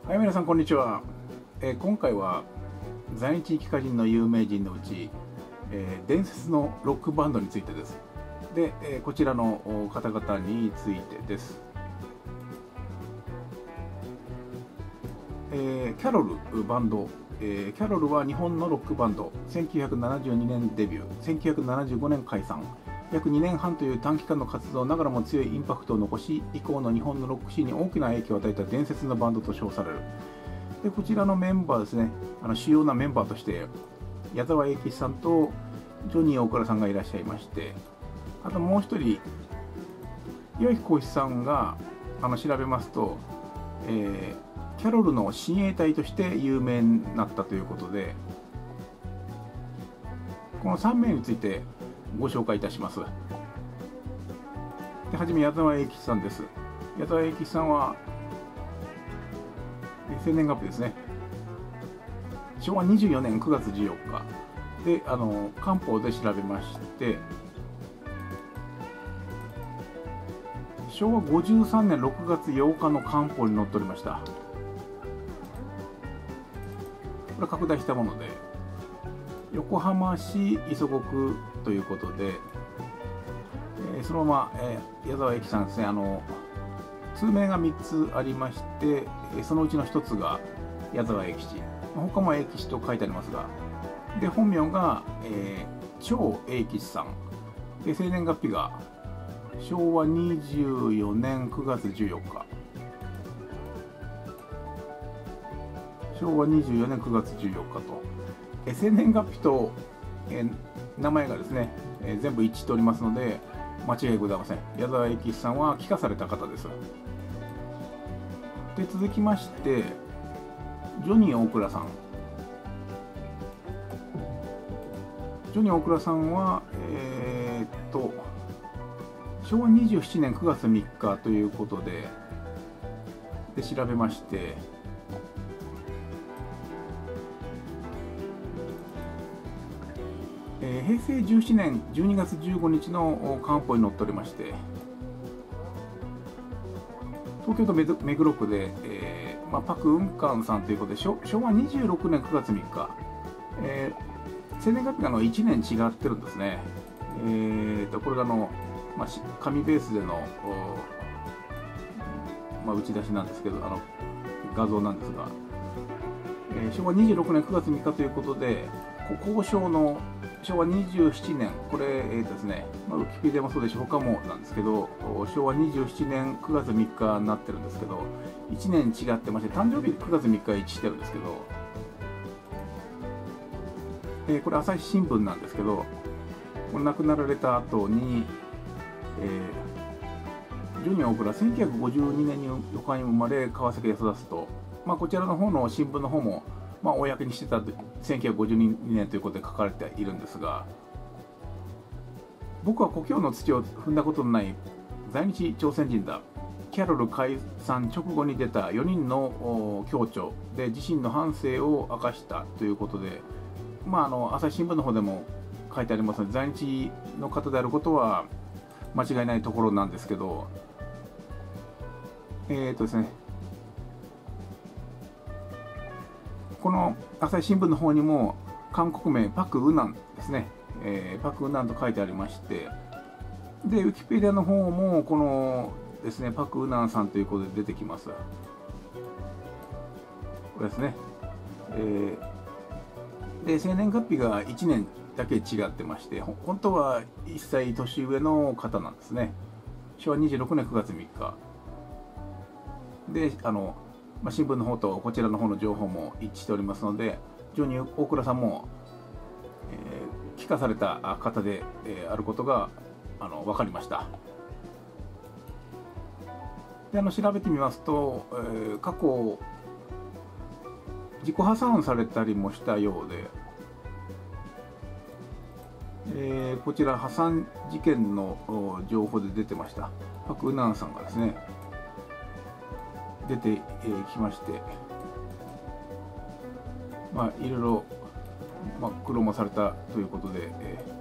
はい、皆さんこんにちは。今回は在日帰化人の有名人のうち、伝説のロックバンドについてです。で、こちらの方々についてです。キャロルバンド、キャロルは日本のロックバンド、1972年デビュー、1975年解散、約2年半という短期間の活動ながらも強いインパクトを残し、以降の日本のロックシーンに大きな影響を与えた伝説のバンドと称される。でこちらのメンバーですね、主要なメンバーとして矢沢永吉さんとジョニー大倉さんがいらっしゃいまして、あともう一人岩城浩一さんが調べますと、キャロルの親衛隊として有名になったということで、この3名についてご紹介いたします。ではじめ矢沢永吉さんです。矢沢永吉さんは生年月日ですね、昭和24年9月14日で官報で調べまして、昭和53年6月8日の官報に載っておりました。これ拡大したもので、横浜市磯子区ということで、そのまま、矢沢永吉さんですね、通名が3つありまして、そのうちの1つが矢沢永吉、他も永吉と書いてありますが、で本名が、張永吉さんで、生年月日が昭和24年9月14日、昭和24年9月14日と、生年月日と、名前がですね、全部一致しておりますので間違いございません。矢沢永吉さんは帰化された方です。で続きましてジョニー大倉さん。ジョニー大倉さんは昭和27年9月3日ということで調べまして、平成17年12月15日の官報に載っておりまして、東京都目黒区で、パク・ウンカンさんということで昭和26年9月3日、生年月日が1年違ってるんですね。これが紙ベースでの、打ち出しなんですけど、画像なんですが、昭和26年9月3日ということで、交渉の昭和27年、これですね、ウィキペディアもそうですし他もなんですけど、昭和27年9月3日になってるんですけど、1年違ってまして、誕生日9月3日一致してるんですけど、これ朝日新聞なんですけど、これ亡くなられた後に、ジョニー大倉1952年に横浜に生まれ川崎で育つと、こちらの方の新聞の方も公にしてた1952年ということで書かれているんですが、僕は故郷の土を踏んだことのない在日朝鮮人だ。キャロル解散直後に出た4人の共著で自身の半生を明かしたということで、朝日新聞の方でも書いてありますので、在日の方であることは間違いないところなんですけど、ですね、この朝日新聞の方にも韓国名パク・ウナンですね、パク・ウナンと書いてありまして、でウィキペディアの方もこのですね、パク・ウナンさんということで出てきます。これですね、で生年月日が1年だけ違ってまして、本当は1歳年上の方なんですね。昭和26年9月3日で、新聞の方とこちらの方の情報も一致しておりますので、ジョニー大倉さんも、帰化された方で、あることが分かりました。で調べてみますと、過去自己破産されたりもしたようで、こちら破産事件の情報で出てました。パク・ウナンさんがですね出てきまして、いろいろ、苦労もされたということで、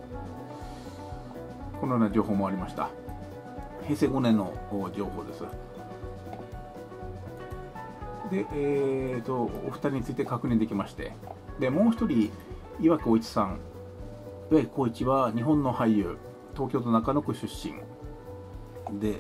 このような情報もありました。平成5年の情報です。 で、お二人について確認できまして、でもう一人、岩城浩一さん。岩城浩一は日本の俳優、東京都中野区出身で、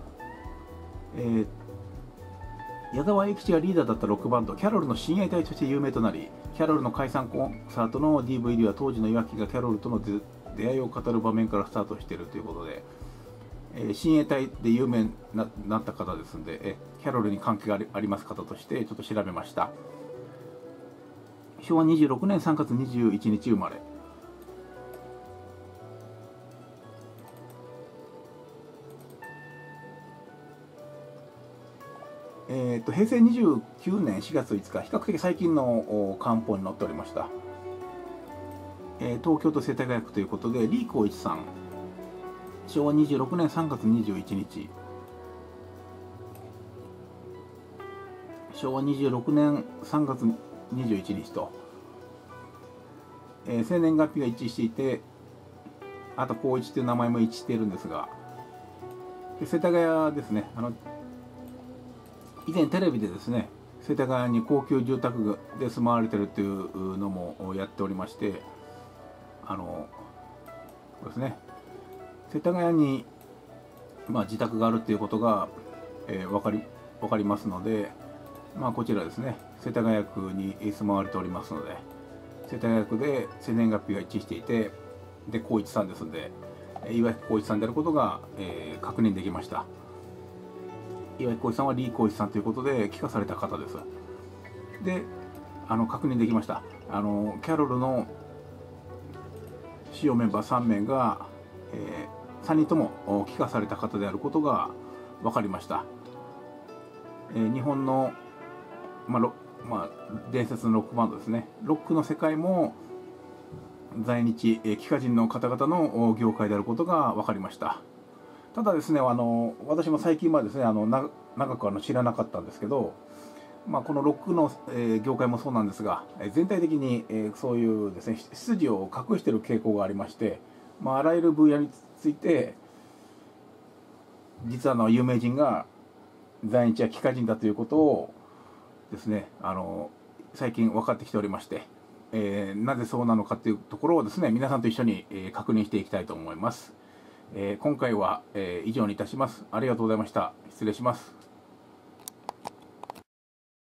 矢沢永吉がリーダーだったロックバンドキャロルの親衛隊として有名となり、キャロルの解散コンサートの DVD は当時の岩城がキャロルとの出会いを語る場面からスタートしているということで、親衛隊で有名になった方ですので、キャロルに関係があります方としてちょっと調べました。昭和26年3月21日生まれ。平成29年4月5日、比較的最近の官報に載っておりました。東京都世田谷区ということで、李光一さん、昭和26年3月21日、昭和26年3月21日と、生年月日が一致していて、あと光一という名前も一致しているんですが、世田谷ですね、以前テレビでですね、世田谷に高級住宅で住まわれているというのもやっておりまして、そうですね、世田谷に、自宅があるということが、分かりますので、こちらですね、世田谷区に住まわれておりますので、世田谷区で生年月日が一致していて、で光一さんですので、岩城光一さんであることが、確認できました。岩城浩一さんは李光一さんということで帰化された方です。で、確認できました。キャロルの主要メンバー3名が、3人とも帰化された方であることが分かりました。日本の、伝説のロックバンドですね、ロックの世界も在日帰化人の方々の業界であることが分かりました。ただですね、私も最近はですね、長く知らなかったんですけど、このロックの、業界もそうなんですが、全体的に、そういうですね、出自を隠している傾向がありまして、あらゆる分野について、実は有名人が在日や帰化人だということをですね、最近分かってきておりまして、なぜそうなのかというところをですね、皆さんと一緒に、確認していきたいと思います。今回は、以上にいたします。ありがとうございました。失礼します。